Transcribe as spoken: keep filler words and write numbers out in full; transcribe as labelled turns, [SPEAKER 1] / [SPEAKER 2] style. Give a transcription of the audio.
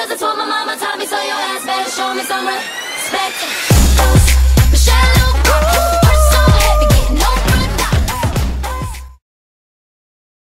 [SPEAKER 1] Cause that's what my mama taught me. So your ass better show me some respect. Michelle